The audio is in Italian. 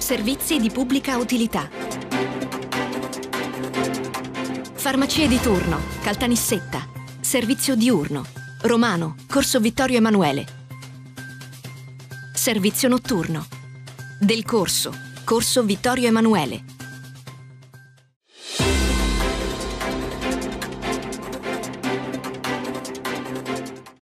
Servizi di pubblica utilità. Farmacie di turno, Caltanissetta. Servizio diurno, Romano, Corso Vittorio Emanuele. Servizio notturno, Del Corso, Corso Vittorio Emanuele.